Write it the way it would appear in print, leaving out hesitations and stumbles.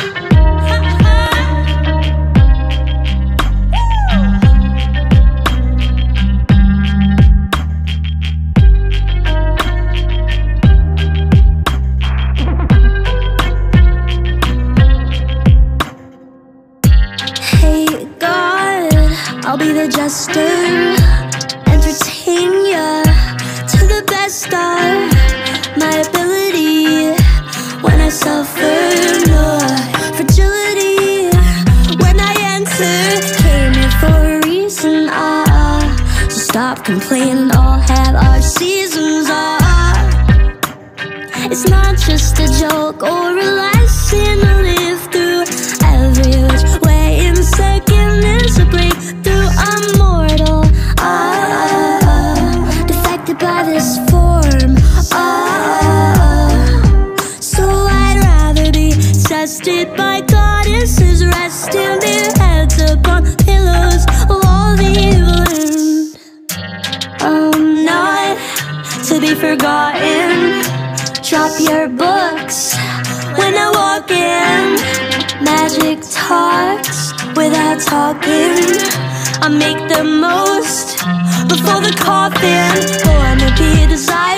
I'll be the jester, entertain ya to the best of my ability. When I suffer, no fragility. When I enter, came here for a reason. So stop complaining, all have our seasons. It's not just a joke or a lesson to live through. Every which way in second is a breakthrough. I'm mortal, defected by this form. So I'd rather be tested by goddesses, resting their heads upon pillows of all they've learned. Not to be forgotten. Drop your books when I walk in. Magic talks without talking. I make the most before the coffin. Born to be desired.